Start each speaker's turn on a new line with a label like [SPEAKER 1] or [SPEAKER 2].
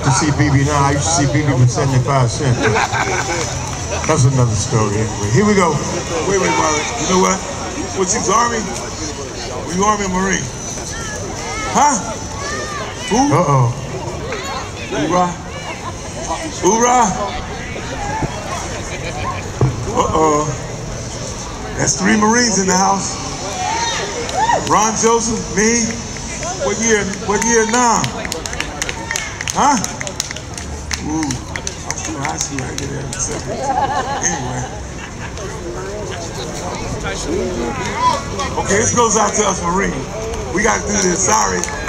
[SPEAKER 1] to see BB now. I used to see BB for 75 cents. That's another story anyway. Here we go.
[SPEAKER 2] Wait, Marlon. You know what? What's his Army? Were you Army or Marine? Huh? Who?
[SPEAKER 1] Uh-oh.
[SPEAKER 2] Hoorah. Hoorah. Uh-oh. That's 3 Marines in the house. Ron Joseph, me. What year now? Huh? Ooh. I'm still in high school. I get there in 7. Anyway. Okay, this goes out to us Marines. We got to do this. Sorry.